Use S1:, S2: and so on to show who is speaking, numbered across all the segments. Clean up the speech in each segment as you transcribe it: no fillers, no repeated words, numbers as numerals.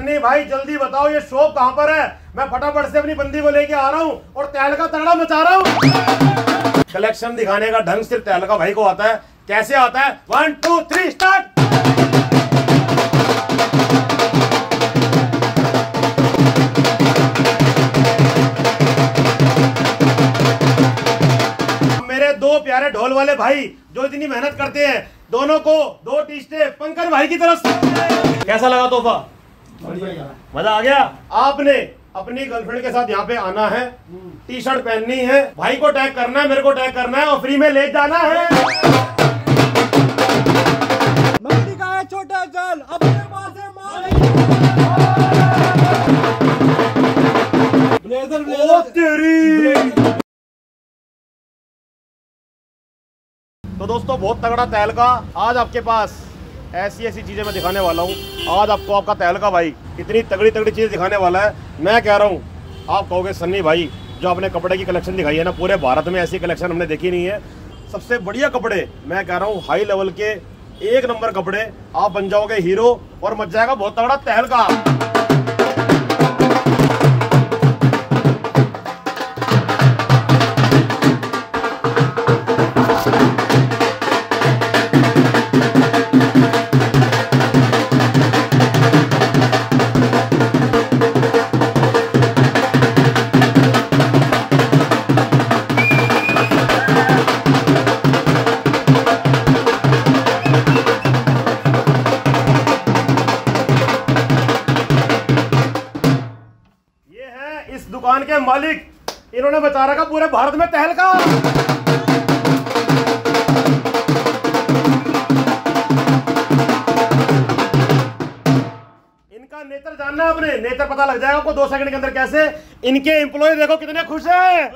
S1: सन्नी भाई जल्दी बताओ ये शॉप कहाँ पर है, मैं फटाफट से अपनी बंदी को लेके आ रहा हूँ और तहलका तगड़ा मचा रहा हूँ। कलेक्शन दिखाने का ढंग सिर्फ तहलका भाई को आता है। कैसे आता है? 1 2 3 स्टार्ट। मेरे दो प्यारे ढोल वाले भाई जो इतनी मेहनत करते हैं, दोनों को 2 टी-शर्ट पंकज भाई की तरफ से। कैसा लगा तोहफा? मजा आ गया। आपने अपनी गर्लफ्रेंड के साथ यहाँ पे आना है, टी-शर्ट पहननी है, भाई को टैग करना है, मेरे को टैग करना है और फ्री में ले जाना है।
S2: मछली का है छोटा जाल, अपने पास है ब्लेजर
S1: तेरी। तो दोस्तों बहुत तगड़ा तहलका आज आपके पास, ऐसी ऐसी चीजें मैं दिखाने वाला हूँ आज आपको। आपका तहलका भाई इतनी तगड़ी तगड़ी चीज दिखाने वाला है, मैं कह रहा हूँ आप कहोगे सन्नी भाई जो आपने कपड़े की कलेक्शन दिखाई है ना, पूरे भारत में ऐसी कलेक्शन हमने देखी नहीं है। सबसे बढ़िया कपड़े, मैं कह रहा हूँ हाई लेवल के 1 नंबर कपड़े, आप बन जाओगे हीरो और मच जाएगा बहुत तगड़ा तहलका। दुकान के मालिक, इन्होंने बचा रखा पूरे भारत में तहलका। इनका नेचर जानना है आपने, नेचर पता लग जाएगा आपको 2 सेकंड के अंदर। कैसे? इनके एम्प्लॉय देखो कितने खुश हैं।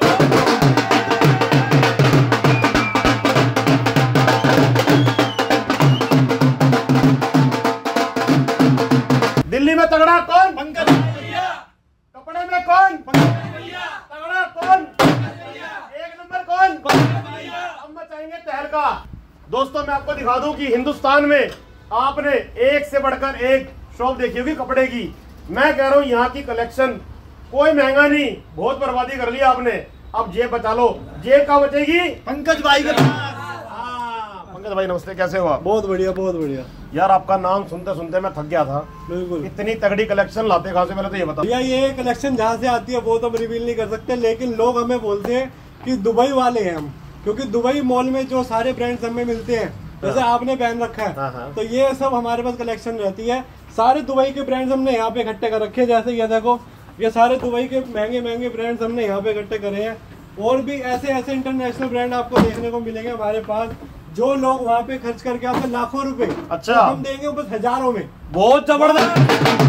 S1: दिल्ली में तगड़ा कौन? पंकज भैया। कपड़े में कौन? तगड़ा कौन? 1 नंबर कौन? अब मचाएंगे तहलका। दोस्तों मैं आपको दिखा दूं कि हिंदुस्तान में आपने एक से बढ़कर एक शॉप देखी होगी कपड़े की। मैं कह रहा हूं यहाँ की कलेक्शन कोई महंगा नहीं, बहुत बर्बादी कर ली आपने। अब जेब बचा लो, जेब कहाँ बचेगी? पंकज भाई के पास। पंकज भाई नमस्ते, कैसे हो आप?
S2: बहुत बढ़िया बहुत बढ़िया।
S1: यार आपका नाम सुनते सुनते मैं थक गया था।
S2: बिल्कुल।
S1: इतनी तगड़ी कलेक्शन लाते कहाँ से, पहले तो ये बताओ।
S2: भैया ये कलेक्शन जहाँ से आती है वो तो हम रिवील नहीं कर सकते, लेकिन लोग हमें बोलते हैं कि दुबई वाले हैं हम, क्योंकि दुबई मॉल में जो सारे ब्रांड्स हमें मिलते हैं, जैसे आपने पहन रखा है, तो ये सब हमारे पास कलेक्शन रहती है। सारे दुबई के ब्रांड्स हमने यहाँ पे इकट्ठे कर रखे हैं। जैसे ये देखो, ये सारे दुबई के महंगे महंगे ब्रांड्स हमने यहाँ पे इकट्ठे करे हैं। और भी ऐसे ऐसे इंटरनेशनल ब्रांड आपको देखने को मिलेंगे हमारे पास, जो लोग वहाँ पे खर्च करके आते हैं लाखों रुपए।
S1: अच्छा।
S2: तो हम देंगे बस हजारों में।
S1: बहुत जबरदस्त।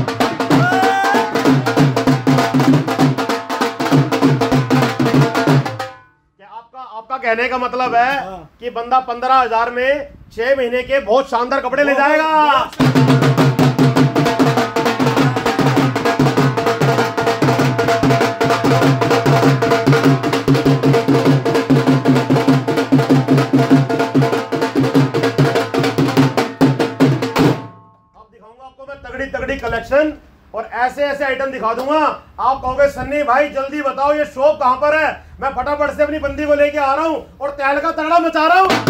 S1: आपका कहने का मतलब है कि बंदा 15,000 में 6 महीने के बहुत शानदार कपड़े ले जाएगा। अब दिखाऊंगा आपको मैं तगड़ी तगड़ी कलेक्शन और ऐसे ऐसे आइटम दिखा दूंगा, आप कहोगे सन्नी भाई जल्दी बताओ ये शॉप कहां पर है, मैं फटाफट से अपनी बंदी को लेके आ रहा हूं और तहलका तगड़ा मचा रहा हूं।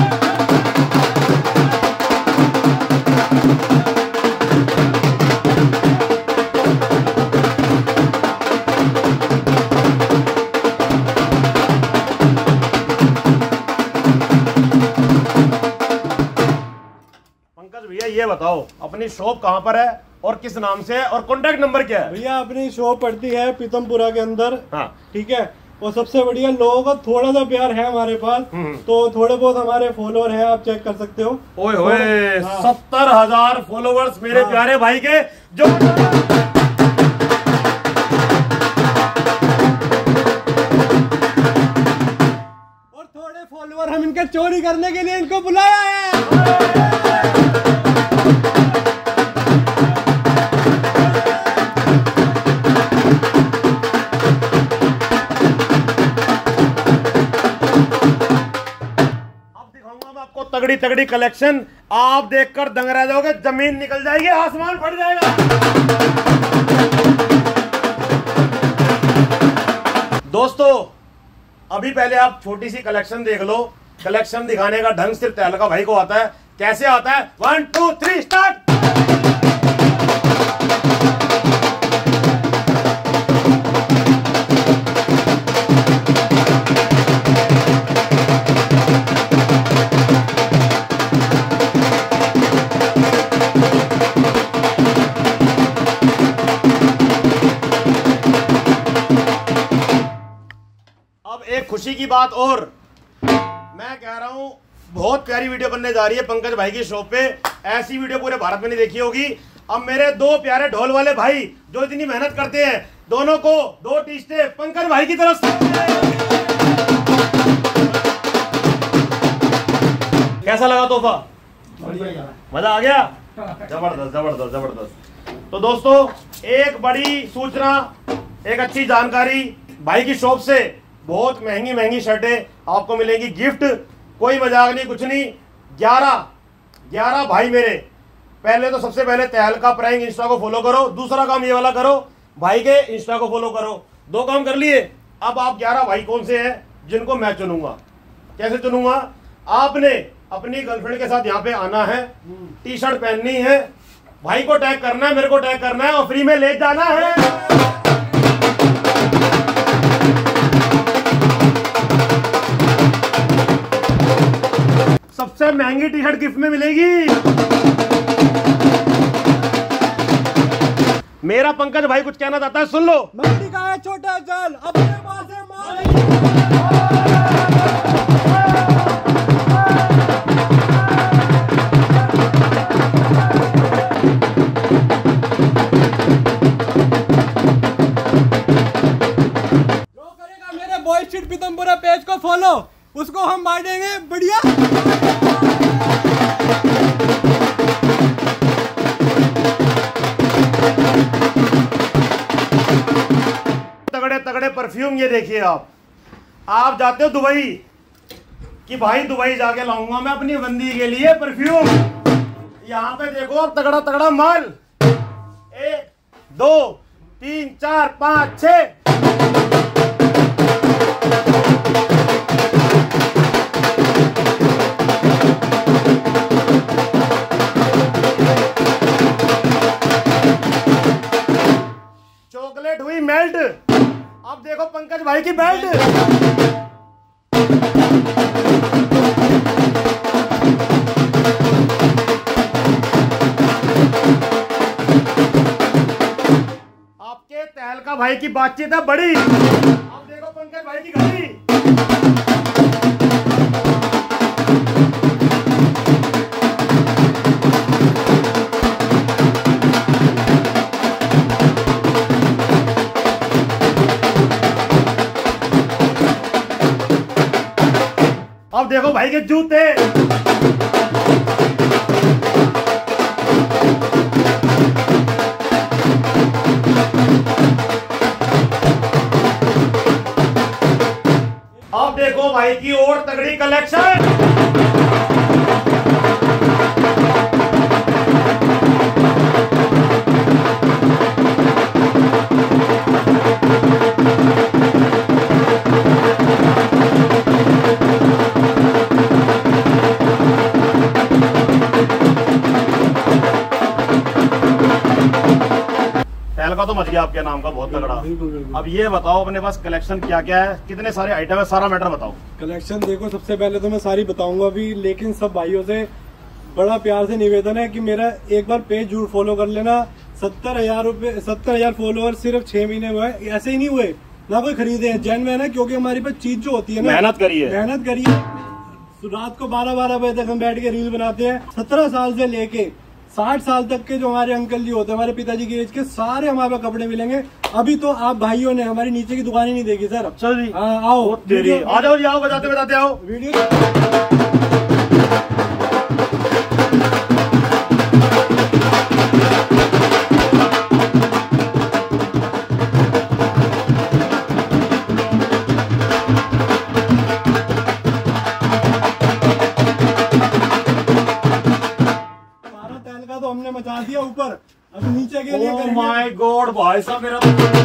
S1: पंकज भैया ये बताओ अपनी शॉप कहां पर है और किस नाम से है और कॉन्टैक्ट नंबर क्या है?
S2: भैया अपनी शॉप पड़ती है पीतमपुरा के अंदर।
S1: हाँ।
S2: ठीक है। और सबसे बढ़िया लोगों का थोड़ा सा प्यार है हमारे पास, तो थोड़े बहुत हमारे फॉलोअर हैं, आप चेक कर सकते हो।
S1: ओए होए 70,000 फॉलोवर्स मेरे प्यारे भाई के, जो
S2: और थोड़े फॉलोअर हम इनके चोरी करने के लिए इनको बुलाया है।
S1: तगड़ी तगड़ी कलेक्शन, आप देखकर दंग रह जाओगे, जमीन निकल जाएगी, आसमान फट जाएगा। दोस्तों अभी पहले आप छोटी सी कलेक्शन देख लो। कलेक्शन दिखाने का ढंग सिर्फ तहलका भाई को आता है। कैसे आता है? 1 2 3 स्टार्ट। एक खुशी की बात और, मैं कह रहा हूं बहुत प्यारी वीडियो बनने जा रही है पंकज भाई की शॉप पे। ऐसी वीडियो पूरे भारत में नहीं देखी होगी। अब मेरे दो प्यारे ढोल वाले भाई जो इतनी मेहनत करते हैं, दोनों को 2 टी-शर्ट पंकज भाई की तरफ से। कैसा लगा तोहफा? मजा आ गया? जबरदस्त जबरदस्त जबरदस्त। तो दोस्तों एक बड़ी सूचना, एक अच्छी जानकारी, भाई की शॉप से बहुत महंगी महंगी शर्टें आपको मिलेंगी गिफ्ट। कोई मजाक नहीं, कुछ नहीं। 11 भाई मेरे, पहले तो सबसे पहले तहलका प्रैंक इंस्टा को फॉलो करो, दूसरा काम ये वाला करो, भाई के इंस्टा को फॉलो करो। 2 काम कर लिए। अब आप 11 भाई कौन से हैं जिनको मैं चुनूंगा? कैसे चुनूंगा? आपने अपनी गर्लफ्रेंड के साथ यहाँ पे आना है, टी-शर्ट पहननी है, भाई को टैग करना है, मेरे को टैग करना है और फ्री में ले जाना है। सबसे महंगी टी-शर्ट गिफ्ट में मिलेगी। मेरा पंकज भाई कुछ कहना चाहता है, सुन लो।
S2: मंडी का है छोटा जाल, अपने माँ से जो करेगा मेरे बॉय स्ट्रीट पीतमपुरा पेज को फॉलो, उसको हम बांटेंगे बढ़िया।
S1: तगड़े तगड़े परफ्यूम ये देखिए। आप जाते हो दुबई कि भाई दुबई जाके लाऊंगा मैं अपनी बंदी के लिए परफ्यूम। यहाँ पे देखो आप तगड़ा तगड़ा माल। 1 2 3 4 5 6। चॉकलेट हुई मेल्ट। अब देखो पंकज भाई की बेल्ट। आपके तहलका भाई की बातचीत है बड़ी। अब देखो पंकज भाई की घड़ी। अब देखो भाई के जूते। अब देखो भाई की और तगड़ी कलेक्शन। तहलका तो मच गया आपके नाम का, बहुत तगड़ा।
S2: बिल्कुल बिल्कुल।
S1: अब ये बताओ अपने पास कलेक्शन क्या क्या है, कितने सारे आइटम है, सारा मैटर बताओ।
S2: कलेक्शन देखो, सबसे पहले तो मैं सारी बताऊंगा अभी, लेकिन सब भाइयों से बड़ा प्यार से निवेदन है कि मेरा एक बार पेज जरूर फॉलो कर लेना। 70,000 फॉलोअर सिर्फ 6 महीने हुए। ऐसे ही नहीं हुए, ना कोई खरीदे हैं, जेन्युइन है, क्योंकि हमारी पास चीज जो होती है ना,
S1: मेहनत करिए।
S2: तो रात को 12-12 बजे तक हम बैठ के रील बनाते हैं। 17 साल से लेके 60 साल तक के जो हमारे अंकल जी होते हैं, हमारे पिताजी की एज के, सारे हमारे पास कपड़े मिलेंगे। अभी तो आप भाइयों ने हमारी नीचे की दुकान ही नहीं देखी सर।
S1: चल जी,
S2: हाँ आओ,
S1: आ जाओ जी, आओ, बताते बताते आओ
S2: वीडियो।
S1: भाई साहब मेरा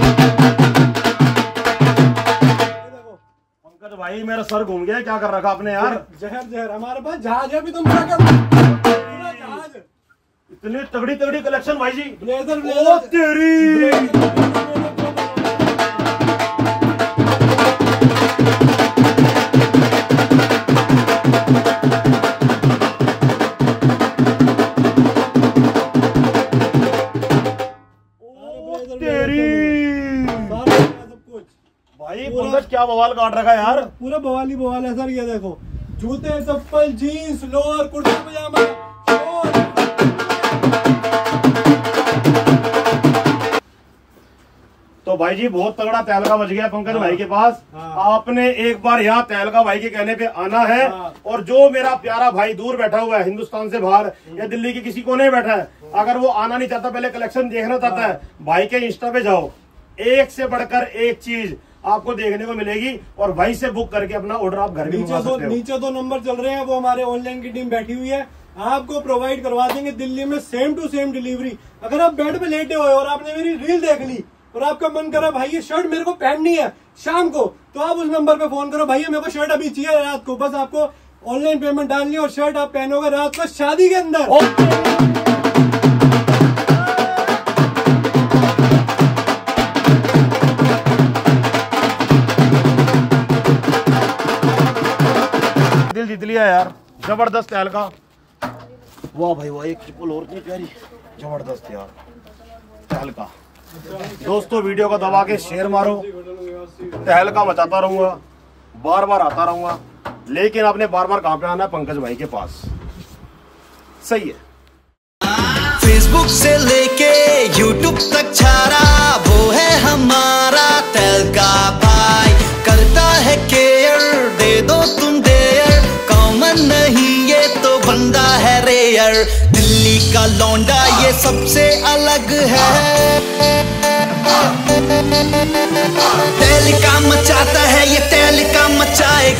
S1: पंकज भाई मेरा सर घूम गया, क्या कर रखा आपने यार?
S2: जहर जहर हमारे पास जहाज है भी, तुम क्या कर पूरा जहाज।
S1: इतनी तगड़ी तगड़ी कलेक्शन भाई जी।
S2: ब्लेजर
S1: ओ तेरी भाई पंकज क्या बवाल काट रखा है यार।
S2: पूरा बवाल ही बवाल है सर। ये देखो जूते चप्पल जीन्स लोअर कुर्ता पजामा
S1: तो भाई जी बहुत तगड़ा तहलका बच गया पंकज भाई के पास। आपने एक बार यहाँ तहलका भाई के कहने पे आना है। और जो मेरा प्यारा भाई दूर बैठा हुआ है हिंदुस्तान से बाहर या दिल्ली के किसी कोने में बैठा है, अगर वो आना नहीं चाहता, पहले कलेक्शन देखना चाहता है, भाई के इंस्टा पे जाओ, एक से बढ़कर एक चीज आपको देखने को मिलेगी। और भाई से बुक करके अपना ऑर्डर आप घर भी मंगा सकते हो।
S2: नीचे 2 नंबर चल रहे हैं, वो हमारे ऑनलाइन की टीम बैठी हुई है, आपको प्रोवाइड करवा देंगे दिल्ली में सेम टू सेम डिलीवरी। अगर आप बेड पे लेटे हुए और आपने मेरी रील देख ली और आपका मन करा भाई ये शर्ट मेरे को पहननी है शाम को, तो आप उस नंबर पे फोन करो, भैया मेरे को शर्ट अभी चाहिए रात को, बस आपको ऑनलाइन पेमेंट डालनी है और शर्ट आप पहनोगे रात को शादी के अंदर।
S1: दिल जीत लिया यार, जबरदस्त तहलका। वाह भाई वाह, एक ट्रिपल और इतनी प्यारी, जबरदस्त यार तहलका। दोस्तों वीडियो को दबा के शेयर मारो, तहलका मचाता रहूंगा, बार बार आता रहूंगा, लेकिन आपने बार बार कहां पे आना है? पंकज भाई के पास। सही है।
S3: फेसबुक से लेके यूट्यूब तक छारा वो है हमारा तहलका भाई, करता है केयर, दे दो तुम देयर, कॉमन नहीं ये तो बंदा है रेयर, दिल्ली का लौंडा ये सबसे अलग है, तहलका मचाता है ये तहलका मचाए।